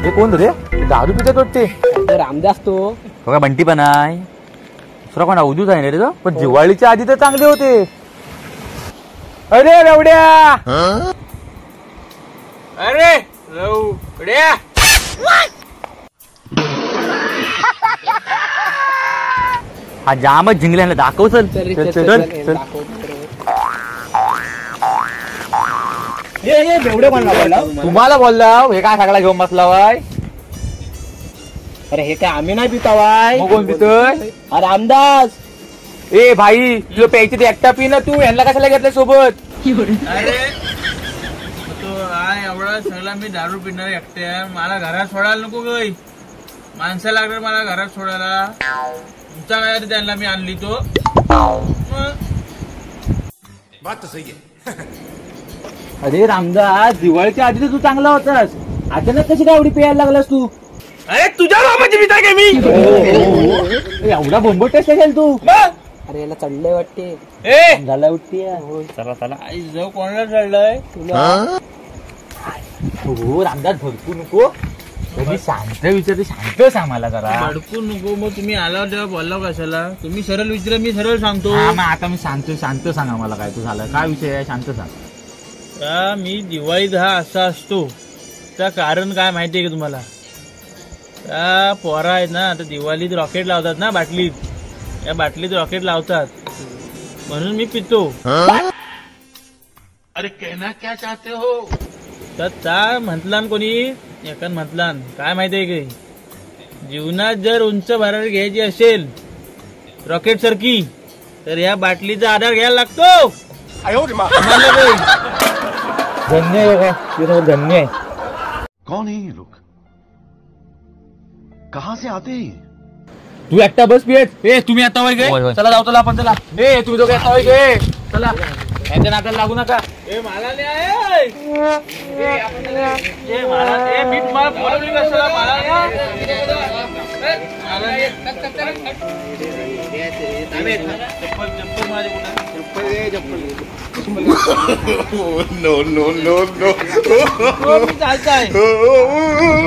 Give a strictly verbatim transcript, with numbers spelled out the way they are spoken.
हे कोण रे? दारू पितात वाटते. रामदास तो बघा बंटी पण आहे. दुसरा कोण अवधूत आहे रे तो, पण दिवाळीच्या आधी तर चांगले होते. अरे रवड्या, अरे रवड्या, हा जामच जिंकल्याला दाखव. चल चल चल चल. तुम्हाला बोलला हे काय सगळा घेऊन बसला वाय. अरे हे काय आम्ही नाही पितावाय. कोण पितोय? रामदास. ए भाई तुला प्यायची ते एकटा पी ना तू. यांना कशाला घेतलं सोबत? अरे तो हा एवढा सगळा मी दारू पिणार एकट्या. मला घरात सोडायला नको गई. माणसं लागणार मला घरात सोडायला. तुमचा काय त्यांना मी आणली तो. बात तो सही है. अरे रामदास, दिवाळीच्या आधी तर तू चांगला होतास. अचानक कशी काय एवढी प्यायला लागलास तू? अरे तुझ्या बाबाची पिता का मी? एवढा बोंबट असेल तू. अरे याला चढलंय वाटते. ए झाला वाटते. चला चला. आई जाऊ कोणाला चढलंय तुला? हो रामदास, भरपूर नको. तुम्ही शांत विचारते, शांत सांग मला जरा. भडकू नको. मग तुम्ही आला तेव्हा बोलला कशाला? तुम्ही सरळ विचारा, मी सरळ सांगतो. हा, मग आता मी शांत शांत सांगा मला काय तू झालं, काय विषय आहे, शांत सांग. का मी दिवाळीत हा असा असतो त्या कारण काय माहितीये का तुम्हाला? त्या पोरा आहेत ना, आता दिवाळीत रॉकेट लावतात ना बाटलीत. या बाटलीत रॉकेट लावतात म्हणून मी पितो. अरे कहना क्या चाहते हो? तर त्या म्हटलान कोणी एकान म्हटलान काय माहितीये की जीवनात जर उंच भरारी घ्यायची असेल रॉकेट सारखी तर या बाटलीचा आधार घ्यायला लागतो. धन्य आहे, धन्य आहे. कौन है ये लोग? कहाँ से आते हैं? तू एकटा बस पियत. ए तुम्ही आता वय गे चला जाऊ, चला आपण चला. ए तुम्ही दोघे एकटा वय गे चला. यांच्या नात्याला लागू नका. ए मला नाही आहे. ए मला ए मी तुम्हाला बोलवली कशाला? मला चप्पल चप्पल माझे कुठे? चप्पल दे चप्पल. No no no no. मी जायचं आहे.